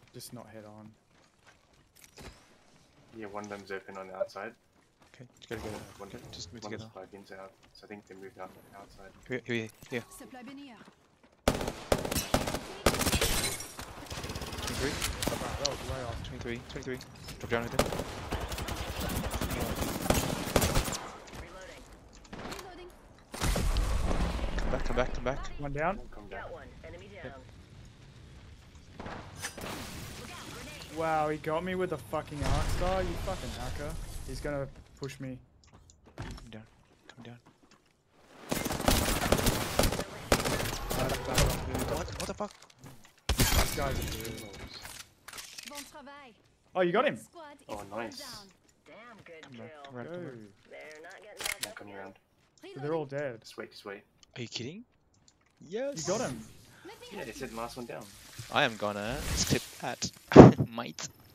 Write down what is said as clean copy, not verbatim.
Just not head on. Yeah, one of them's open on the outside. Okay, together. One, Okay, just move one's together. plug into out. So I think they moved out the outside. Here. Supply bin here. 23. Wow, that was way off. 23. Drop down with him. Reloading. Come back. One down. Come down. Got one. Enemy down. Wow, he got me with a fucking arc star, you fucking hacker. He's gonna push me. Come down. What the fuck? These guys are brutal. Bon travail. Oh, you got him. Squad is Oh, all nice. down. Damn good Come back. kill. Right, Go. come back. They're not getting back Yeah, up coming again. around. They're all dead. Just wait, just wait. Are you kidding? Yes. You got him. Let me Yeah, help they you. said last one down. I am gonna skip that, mate.